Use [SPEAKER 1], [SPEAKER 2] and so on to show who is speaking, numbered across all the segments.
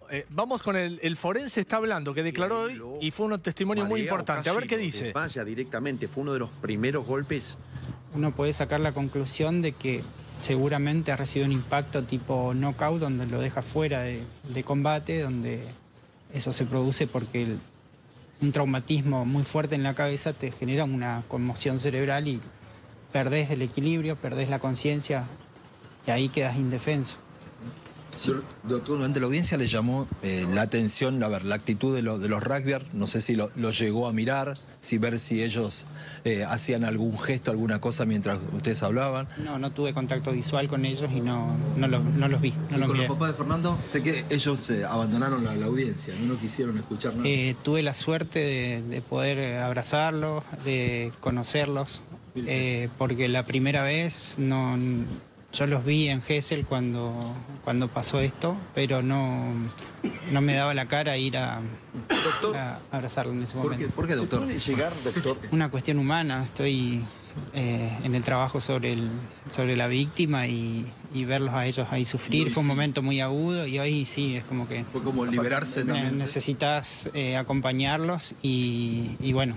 [SPEAKER 1] vamos con el forense, está hablando, que declaró hoy y fue un testimonio muy importante. A ver qué dice.
[SPEAKER 2] Vaya directamente, fue uno de los primeros golpes.
[SPEAKER 3] Uno puede sacar la conclusión de que seguramente ha recibido un impacto tipo knockout, donde lo deja fuera de combate, donde eso se produce porque un traumatismo muy fuerte en la cabeza te genera una conmoción cerebral y perdés el equilibrio, perdés la conciencia y ahí quedas indefenso.
[SPEAKER 4] Doctor, durante la audiencia le llamó la atención, a ver, la actitud de los rugbyers. No sé si lo llegó a mirar, ver si ellos hacían algún gesto, alguna cosa mientras ustedes hablaban.
[SPEAKER 3] No tuve contacto visual con ellos y no los vi.
[SPEAKER 4] ¿Y con los papás de Fernando? Sé que ellos abandonaron la audiencia, no quisieron escuchar nada.
[SPEAKER 3] Tuve la suerte de poder abrazarlos, de conocerlos, porque la primera vez yo los vi en Gesell cuando pasó esto, pero no me daba la cara ir a abrazarlo en ese momento.
[SPEAKER 4] ¿Por qué, doctor?
[SPEAKER 2] ¿Se puede llegar, doctor?
[SPEAKER 3] Una cuestión humana. Estoy en el trabajo sobre la víctima y verlos a ellos ahí sufrir fue un momento muy agudo y hoy sí, es como que...
[SPEAKER 4] Fue como liberarse también.
[SPEAKER 3] Necesitas acompañarlos y bueno,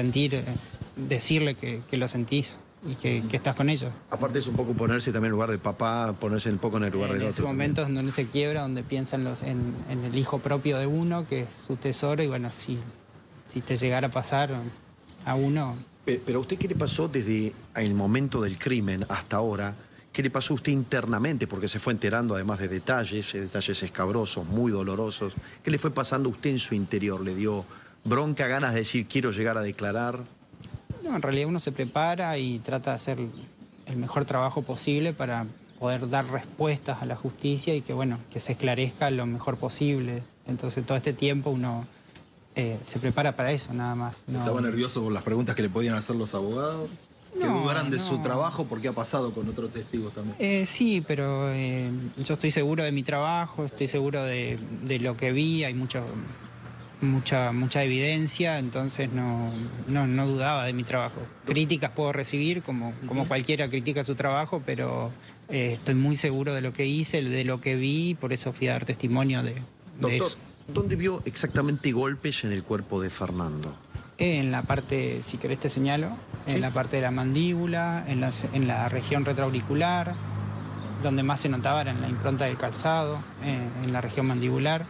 [SPEAKER 3] decirle que lo sentís y que estás con ellos.
[SPEAKER 2] Aparte es un poco ponerse también en lugar de papá, ponerse un poco en el lugar del otro.
[SPEAKER 3] En ese momento es donde uno se quiebra, donde piensan en el hijo propio de uno, que es su tesoro, y bueno, si te llegara a pasar a uno...
[SPEAKER 2] Pero a usted, ¿qué le pasó desde el momento del crimen hasta ahora? ¿Qué le pasó a usted internamente? Porque se fue enterando además de detalles escabrosos, muy dolorosos. ¿Qué le fue pasando a usted en su interior? ¿Le dio bronca, ganas de decir quiero llegar a declarar?
[SPEAKER 3] No, en realidad uno se prepara y trata de hacer el mejor trabajo posible para poder dar respuestas a la justicia y que se esclarezca lo mejor posible. Entonces todo este tiempo uno se prepara para eso, nada más. No.
[SPEAKER 4] ¿Estaba nervioso por las preguntas que le podían hacer los abogados? ¿Que dudaran de su trabajo? Porque ha pasado con otros testigos también.
[SPEAKER 3] Sí, pero yo estoy seguro de mi trabajo, estoy seguro de lo que vi, hay mucha evidencia, entonces no dudaba de mi trabajo. Críticas puedo recibir, como cualquiera critica su trabajo, pero estoy muy seguro de lo que hice, de lo que vi, por eso fui a dar testimonio de eso.
[SPEAKER 2] ¿Dónde vio exactamente golpes en el cuerpo de Fernando?
[SPEAKER 3] En la parte, si querés te señalo, ¿sí? En la parte de la mandíbula, en la región retroauricular, donde más se notaba era en la impronta del calzado, en la región mandibular.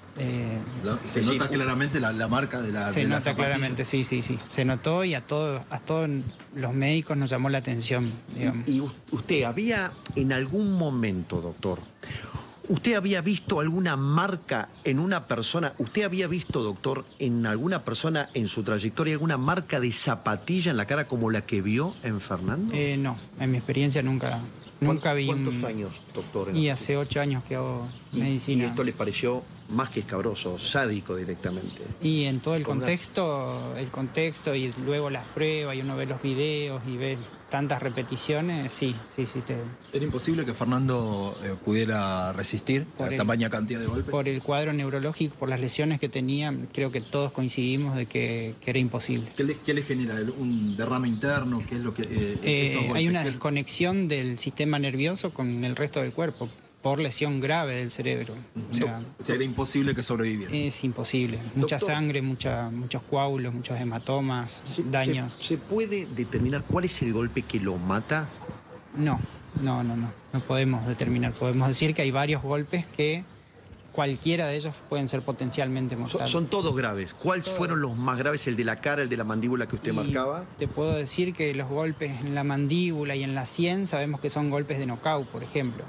[SPEAKER 4] Se nota claramente la marca de la
[SPEAKER 3] Se nota
[SPEAKER 4] zapatilla.
[SPEAKER 3] claramente, sí. Se notó y a todos los médicos nos llamó la atención, digamos.
[SPEAKER 2] ¿Y usted había en algún momento, doctor, usted había visto alguna marca en una persona? ¿Usted había visto, doctor, en alguna persona en su trayectoria alguna marca de zapatilla en la cara como la que vio en Fernando?
[SPEAKER 3] No, en mi experiencia nunca vi.
[SPEAKER 2] ¿Cuántos años, doctor?
[SPEAKER 3] Y hace 8 años que hago medicina.
[SPEAKER 2] ¿Y esto le pareció más que escabroso, sádico directamente?
[SPEAKER 3] Y en todo el contexto y luego las pruebas, y uno ve los videos y ve tantas repeticiones, sí.
[SPEAKER 4] ¿Era imposible que Fernando pudiera resistir a tamaña cantidad de golpes?
[SPEAKER 3] Por el cuadro neurológico, por las lesiones que tenía, creo que todos coincidimos de que era imposible.
[SPEAKER 4] ¿Qué le genera? ¿Un derrame interno? ¿Qué es lo que
[SPEAKER 3] hay una desconexión del sistema nervioso con el resto del cuerpo por lesión grave del cerebro. O sea,
[SPEAKER 4] era imposible que sobreviviera.
[SPEAKER 3] Es imposible. Mucha sangre, muchos coágulos, muchos hematomas, daños.
[SPEAKER 2] ¿Se puede determinar cuál es el golpe que lo mata?
[SPEAKER 3] No podemos determinar. Podemos decir que hay varios golpes que cualquiera de ellos pueden ser potencialmente mortales.
[SPEAKER 2] Son todos graves. ¿Cuáles fueron los más graves? ¿El de la cara, el de la mandíbula que usted marcaba?
[SPEAKER 3] Te puedo decir que los golpes en la mandíbula y en la sien sabemos que son golpes de nocaut, por ejemplo.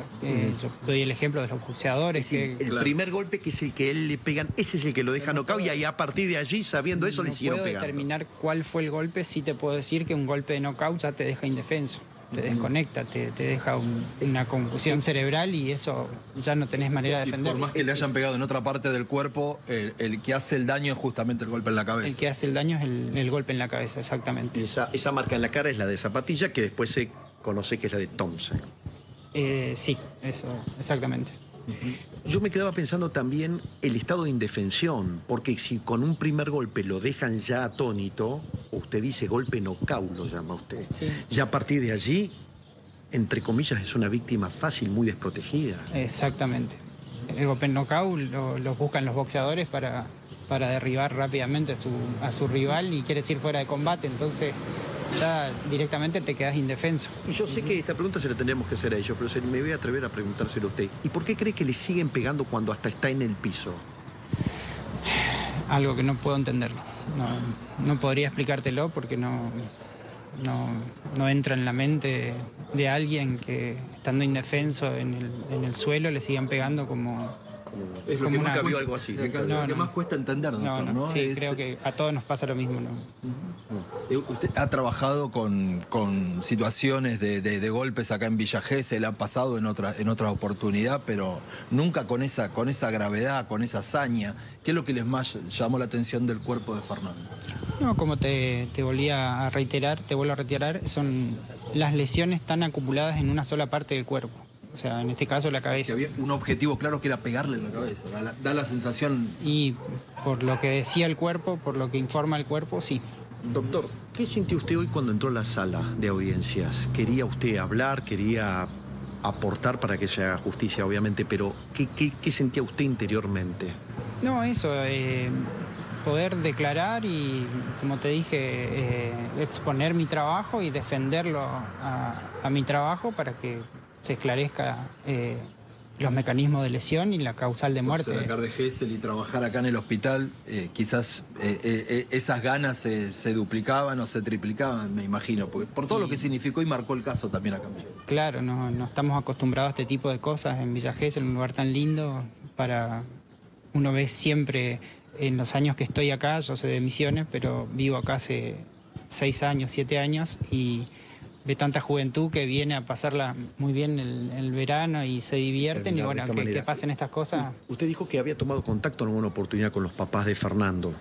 [SPEAKER 3] Yo doy el ejemplo de los boxeadores.
[SPEAKER 2] El primer golpe, que es el que él le pegan, ese es el que lo deja nocaut, y ahí a partir de allí, sabiendo eso, le siguieron pegando.
[SPEAKER 3] No puedo determinar cuál fue el golpe. Sí te puedo decir que un golpe de nocaut ya te deja indefenso, te desconecta, te deja una confusión cerebral y eso ya no tenés manera de defender.
[SPEAKER 4] Por más que le hayan pegado en otra parte del cuerpo, el que hace el daño es justamente el golpe en la cabeza.
[SPEAKER 3] El que hace el daño es el golpe en la cabeza, exactamente.
[SPEAKER 2] Esa marca en la cara es la de zapatilla, que después se conoce que es la de Thompson.
[SPEAKER 3] Sí, eso, exactamente.
[SPEAKER 2] Yo me quedaba pensando también el estado de indefensión, porque si con un primer golpe lo dejan ya atónito, usted dice golpe nocaut, lo llama usted.
[SPEAKER 3] Sí.
[SPEAKER 2] Ya a partir de allí, entre comillas, es una víctima fácil, muy desprotegida.
[SPEAKER 3] Exactamente. el golpe knockout lo buscan los boxeadores para derribar rápidamente a su rival y quieres ir fuera de combate, entonces ya directamente te quedas indefenso.
[SPEAKER 2] Y yo sé que esta pregunta se la tendríamos que hacer a ellos, pero me voy a atrever a preguntárselo a usted. ¿Y por qué cree que le siguen pegando cuando hasta está en el piso?
[SPEAKER 3] Algo que no puedo entenderlo. No podría explicártelo porque no entra en la mente de alguien que estando indefenso en el suelo le sigan pegando como...
[SPEAKER 4] Es lo que
[SPEAKER 2] nunca vio algo así.
[SPEAKER 4] Lo que más cuesta entender, doctor, ¿no?
[SPEAKER 3] Sí, creo que a todos nos pasa lo mismo, ¿no?
[SPEAKER 4] Usted ha trabajado con situaciones de golpes acá en Villa Gesell, ha pasado en otra oportunidad, pero nunca con esa gravedad, con esa hazaña. ¿Qué es lo que les más llamó la atención del cuerpo de Fernando?
[SPEAKER 3] No, como te vuelvo a reiterar, son las lesiones tan acumuladas en una sola parte del cuerpo. O sea, en este caso la cabeza.
[SPEAKER 4] Que había un objetivo claro que era pegarle en la cabeza. Da la sensación...
[SPEAKER 3] Y por lo que decía el cuerpo, por lo que informa el cuerpo, sí.
[SPEAKER 2] Doctor, ¿qué sintió usted hoy cuando entró a la sala de audiencias? ¿Quería usted hablar? ¿Quería aportar para que se haga justicia, obviamente? Pero ¿qué sentía usted interiormente?
[SPEAKER 3] No, eso, poder declarar y, como te dije, exponer mi trabajo y defenderlo a mi trabajo para que se esclarezca los mecanismos de lesión y la causal de muerte.
[SPEAKER 4] Sacar de Gesell y trabajar acá en el hospital, quizás esas ganas se duplicaban o se triplicaban, me imagino, por todo lo que significó y marcó el caso también acá en Villa Gesell.
[SPEAKER 3] Claro, no estamos acostumbrados a este tipo de cosas en Villa Gesell, un lugar tan lindo. Uno ve siempre, en los años que estoy acá, yo soy de Misiones, pero vivo acá hace 6 años, 7 años, y ve tanta juventud que viene a pasarla muy bien el verano y se divierten, y bueno, que pasen estas cosas.
[SPEAKER 2] Usted dijo que había tomado contacto en alguna oportunidad con los papás de Fernando.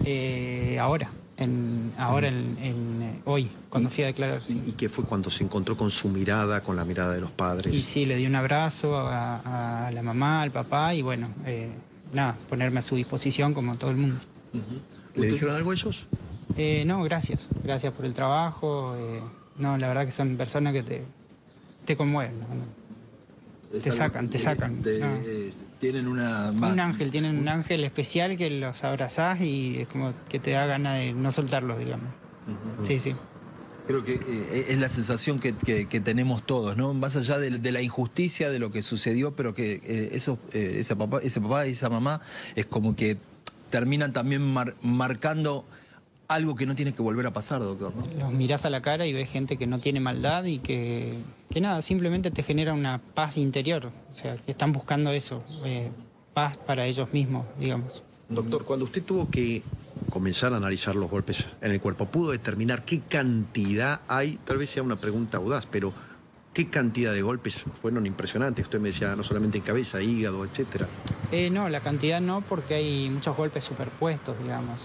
[SPEAKER 3] Hoy, cuando fui a declarar. Sí.
[SPEAKER 2] ¿Y qué fue cuando se encontró con su mirada, con la mirada de los padres?
[SPEAKER 3] Y sí, le di un abrazo a la mamá, al papá, y bueno, nada, ponerme a su disposición como todo el mundo.
[SPEAKER 2] ¿Le dijeron algo a ellos?
[SPEAKER 3] No, gracias por el trabajo. No, la verdad que son personas que te conmueven, ¿no? Te sacan.
[SPEAKER 4] Tienen
[SPEAKER 3] tienen un ángel especial que los abrazás y es como que te da ganas de no soltarlos, digamos. Sí.
[SPEAKER 4] Creo que es la sensación que tenemos todos, ¿no? Más allá de la injusticia de lo que sucedió, pero que ese papá y esa mamá es como que terminan también marcando algo que no tiene que volver a pasar, doctor, ¿no?
[SPEAKER 3] Los mirás a la cara y ves gente que no tiene maldad y que nada, simplemente te genera una paz interior. O sea, que están buscando eso, paz para ellos mismos, digamos.
[SPEAKER 2] Doctor, cuando usted tuvo que comenzar a analizar los golpes en el cuerpo, ¿pudo determinar qué cantidad hay? Tal vez sea una pregunta audaz, pero ¿qué cantidad de golpes fueron impresionantes? Usted me decía, no solamente en cabeza, hígado, etcétera.
[SPEAKER 3] No, la cantidad no, porque hay muchos golpes superpuestos, digamos.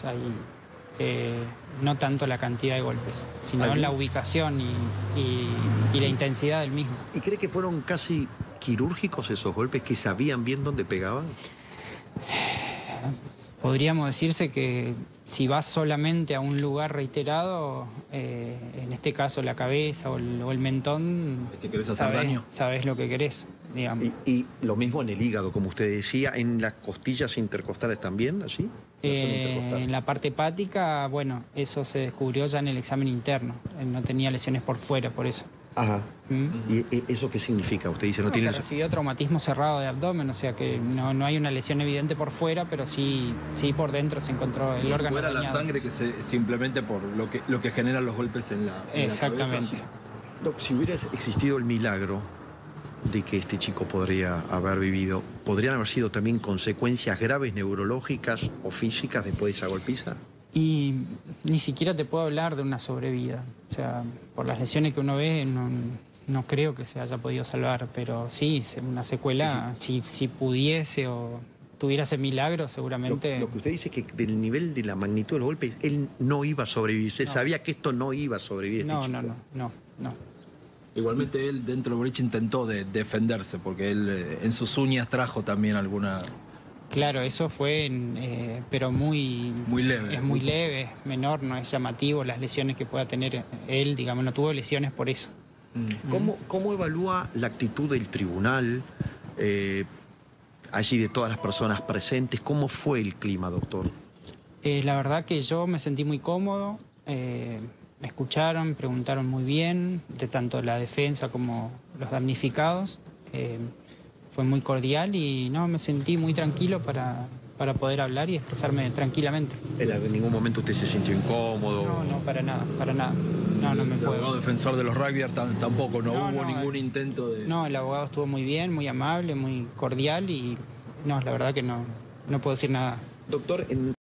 [SPEAKER 3] No tanto la cantidad de golpes, sino la ubicación y la intensidad del mismo.
[SPEAKER 2] ¿Y cree que fueron casi quirúrgicos esos golpes, que sabían bien dónde pegaban?
[SPEAKER 3] Podríamos decirse que si vas solamente a un lugar reiterado, en este caso la cabeza o el mentón,
[SPEAKER 4] ¿Es que querés hacer daño?
[SPEAKER 3] Sabés lo que querés, digamos.
[SPEAKER 2] Y lo mismo en el hígado, como usted decía, en las costillas intercostales también, ¿así?
[SPEAKER 3] En la parte hepática, bueno, eso se descubrió ya en el examen interno. No tenía lesiones por fuera, por eso.
[SPEAKER 2] Ajá. ¿Y eso qué significa? Usted dice, no tiene...
[SPEAKER 3] recibió traumatismo cerrado de abdomen, o sea que no hay una lesión evidente por fuera, pero sí por dentro se encontró el órgano
[SPEAKER 4] fuera
[SPEAKER 3] dañado.
[SPEAKER 4] La sangre que simplemente por lo que generan los golpes en la
[SPEAKER 3] Exactamente.
[SPEAKER 2] Doc, si hubiera existido el milagro de que este chico podría haber vivido, ¿podrían haber sido también consecuencias graves neurológicas o físicas después de esa golpiza?
[SPEAKER 3] Y ni siquiera te puedo hablar de una sobrevida. O sea, por las lesiones que uno ve, no creo que se haya podido salvar, pero sí, una secuela, sí. Si pudiese o tuviera ese milagro, seguramente...
[SPEAKER 2] Lo que usted dice es que del nivel de la magnitud de los golpes, él no iba a sobrevivir. Se sabía que esto no iba a sobrevivir.
[SPEAKER 3] No.
[SPEAKER 4] Igualmente él dentro del boliche intentó defenderse, porque él en sus uñas trajo también alguna...
[SPEAKER 3] Claro, eso fue, pero muy
[SPEAKER 4] leve.
[SPEAKER 3] Es muy leve, menor, no es llamativo las lesiones que pueda tener él, digamos, no tuvo lesiones por eso.
[SPEAKER 2] ¿Cómo evalúa la actitud del tribunal allí de todas las personas presentes. ¿Cómo fue el clima, doctor?
[SPEAKER 3] La verdad que yo me sentí muy cómodo, me escucharon, preguntaron muy bien, de tanto la defensa como los damnificados. Fue muy cordial y no, me sentí muy tranquilo para poder hablar y expresarme tranquilamente.
[SPEAKER 2] ¿En ningún momento usted se sintió incómodo?
[SPEAKER 3] No, para nada, para nada. No me
[SPEAKER 4] El
[SPEAKER 3] puedo.
[SPEAKER 4] abogado defensor de los rugbyers tampoco, no hubo
[SPEAKER 3] No,
[SPEAKER 4] ningún intento de...
[SPEAKER 3] No, el abogado estuvo muy bien, muy amable, muy cordial y no, la verdad que no puedo decir nada.
[SPEAKER 2] Doctor,